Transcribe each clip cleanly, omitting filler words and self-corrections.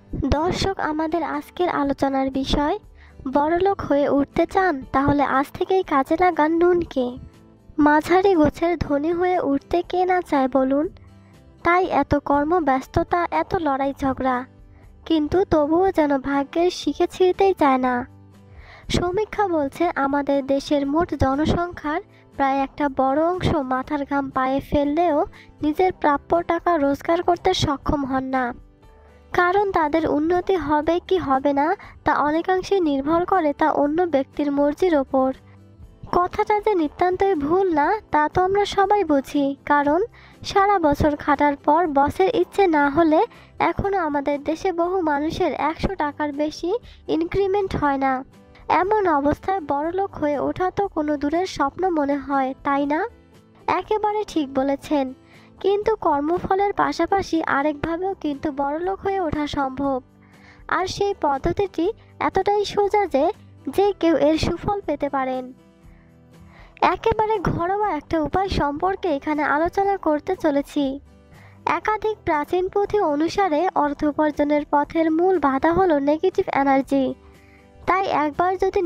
দর্শক, আমাদের আজকের আলোচনার বিষয়, বড়লোক হয়ে উঠতে চান তাহলে আজ থেকেই কাজে লাগান নুনকে। মাঝারি গোছের ধনী হয়ে উঠতে কে না চায় বলুন? তাই এত কর্মব্যস্ততা, এত লড়াই ঝগড়া, কিন্তু তবুও যেন ভাগ্যের শিখে ছিঁড়তেই চায় না। সমীক্ষা বলছে আমাদের দেশের মোট জনসংখ্যার প্রায় একটা বড় অংশ মাথার ঘাম পায়ে ফেললেও নিজের প্রাপ্য টাকা রোজগার করতে সক্ষম হন না। কারণ তাদের উন্নতি হবে কি হবে না তা অনেকাংশে নির্ভর করে তা অন্য ব্যক্তির মর্জির ওপর। কথাটা যে নিতান্তই ভুল না তা তো আমরা সবাই বুঝি, কারণ সারা বছর খাটার পর বসের ইচ্ছে না হলে এখনও আমাদের দেশে বহু মানুষের 100 টাকার বেশি ইনক্রিমেন্ট হয় না। এমন অবস্থায় বড়লোক হয়ে ওঠা তো কোনো দূরের স্বপ্ন মনে হয়, তাই না? একেবারে ঠিক বলেছেন, কিন্তু কর্মফলের পাশাপাশি আরেকভাবেও কিন্তু বড়লোক হয়ে ওঠা সম্ভব। আর সেই পদ্ধতিটি এতটাই সোজা যে কেউ এর সুফল পেতে পারেন। একেবারে ঘরোয়া একটা উপায় সম্পর্কে এখানে আলোচনা করতে চলেছি। একাধিক প্রাচীন পুঁথি অনুসারে অর্থ উপার্জনের পথের মূল বাধা হলো নেগেটিভ এনার্জি। তাই একবার যদি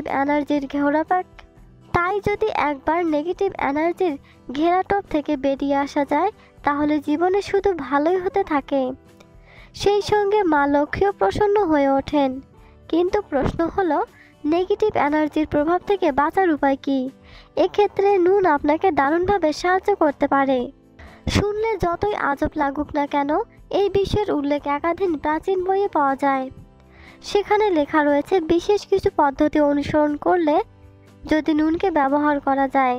নেগেটিভ এনার্জির ঘেরাটোপ থেকে বেরিয়ে আসা যায় তাহলে জীবনে শুধু ভালোই হতে থাকে। সেই সঙ্গে মা লক্ষ্মীও প্রসন্ন হয়ে ওঠেন। কিন্তু প্রশ্ন হলো, নেগেটিভ এনার্জির প্রভাব থেকে বাঁচার উপায় কি? এক্ষেত্রে নুন আপনাকে দারুণভাবে সাহায্য করতে পারে। শুনলে যতই আজব লাগুক না কেন, এই বিষয়ের উল্লেখ একাধিক প্রাচীন বইয়ে পাওয়া যায়। সেখানে লেখা রয়েছে বিশেষ কিছু পদ্ধতি অনুসরণ করলে যদি নুনকে ব্যবহার করা যায়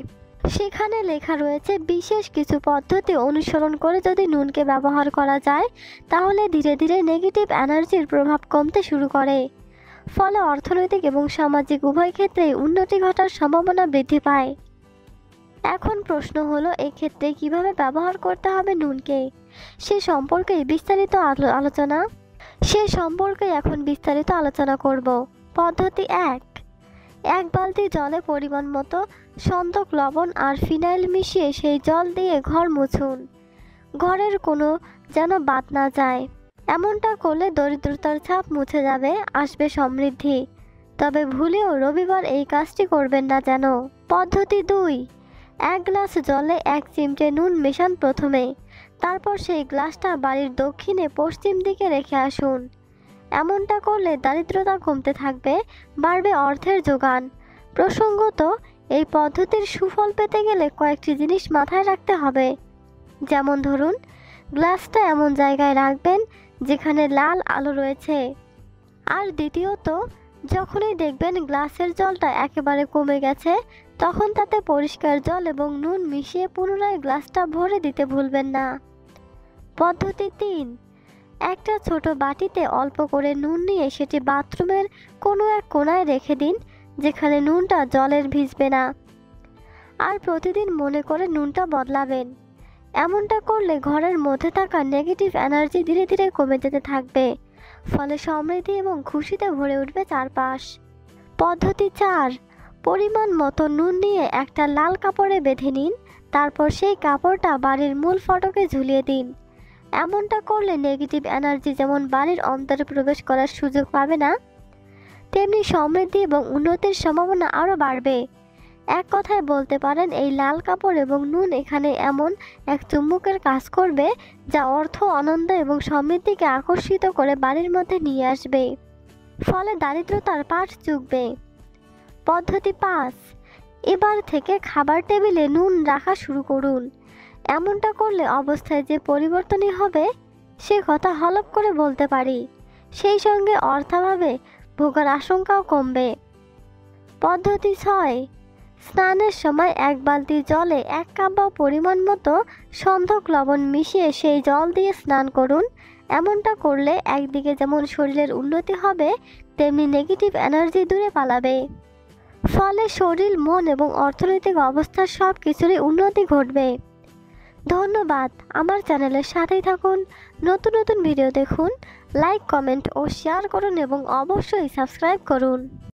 তাহলে ধীরে ধীরে নেগেটিভ এনার্জির প্রভাব কমতে শুরু করে। ফলে অর্থনৈতিক এবং সামাজিক উভয় ক্ষেত্রেই উন্নতি ঘটার সম্ভাবনা বৃদ্ধি পায়। এখন প্রশ্ন হলো, এক্ষেত্রে কিভাবে ব্যবহার করতে হবে নুনকে? সে সম্পর্কে এখন বিস্তারিত আলোচনা করব। পদ্ধতি 1। 1 বালতি জলে পরিমাণ মতো সন্দক লবণ আর ফিনাইল মিশিয়ে সেই জল দিয়ে ঘর মুছুন। ঘরের কোনো যেন বাদ না যায়। এমনটা করলে দরিদ্রতার ছাপ মুছে যাবে, আসবে সমৃদ্ধি। তবে ভুলেও রবিবার এই কাজটি করবেন না যেন। পদ্ধতি 2। 1 গ্লাস জলে 1 চিমটে নুন মেশান প্রথমে, তারপর সেই গ্লাসটা বাড়ির দক্ষিণে পশ্চিম দিকে রেখে আসুন। এমনটা করলে দারিদ্রতা কমতে থাকবে, বাড়বে অর্থের যোগান। প্রসঙ্গত, এই পদ্ধতির সুফল পেতে গেলে কয়েকটি জিনিস মাথায় রাখতে হবে। যেমন ধরুন, গ্লাসটা এমন জায়গায় রাখবেন যেখানে লাল আলো রয়েছে। আর দ্বিতীয়ত, যখনই দেখবেন গ্লাসের জলটা একেবারে কমে গেছে, তখন তাতে পরিষ্কার জল এবং নুন মিশিয়ে পুনরায় গ্লাসটা ভরে দিতে ভুলবেন না। পদ্ধতি 3। একটা ছোট বাটিতে অল্প করে নুন নিয়ে সেটি বাথরুমের কোনো এক কোণায় রেখে দিন, যেখানে নুনটা জলের ভিজবে না। আর প্রতিদিন মনে করে নুনটা বদলাবেন। এমনটা করলে ঘরের মধ্যে থাকা নেগেটিভ এনার্জি ধীরে ধীরে কমে যেতে থাকবে, ফলে সমৃদ্ধি এবং খুশিতে ভরে উঠবে চারপাশ। পদ্ধতি 4। পরিমাণ মতো নুন নিয়ে একটা লাল কাপড়ে বেঁধে নিন, তারপর সেই কাপড়টা বাড়ির মূল ফটকে ঝুলিয়ে দিন। এমনটা করলে নেগেটিভ এনার্জি যেমন বাড়ির অন্তরে প্রবেশ করার সুযোগ পাবে না, তেমনি সমৃদ্ধি এবং উন্নতির সম্ভাবনা আরও বাড়বে। এক কথায় বলতে পারেন, এই লাল কাপড় এবং নুন এখানে এমন এক চুম্বকের কাজ করবে যা অর্থ, আনন্দ এবং সমৃদ্ধিকে আকর্ষিত করে বাড়ির মধ্যে নিয়ে আসবে। ফলে দারিদ্রতার পাট চুকবে। পদ্ধতি 5। এবার থেকে খাবার টেবিলে নুন রাখা শুরু করুন। এমনটা করলে অবস্থায় যে পরিবর্তনই হবে সে কথা হলপ করে বলতে পারি। সেই সঙ্গে অর্থাভাবে ভোগার আশঙ্কাও কমবে। পদ্ধতি 6। স্নানের সময় 1 বালতি জলে 1 কাপ বা পরিমাণ মতো সন্ধক লবণ মিশিয়ে সেই জল দিয়ে স্নান করুন। এমনটা করলে একদিকে যেমন শরীরের উন্নতি হবে, তেমনি নেগেটিভ এনার্জি দূরে পালাবে। ফলে শরীর, মন এবং অর্থনৈতিক অবস্থার সব কিছুরই উন্নতি ঘটবে। ধন্যবাদ। আমার চ্যানেলের সাথেই থাকুন, নতুন নতুন ভিডিও দেখুন, লাইক, কমেন্ট ও শেয়ার করুন এবং অবশ্যই সাবস্ক্রাইব করুন।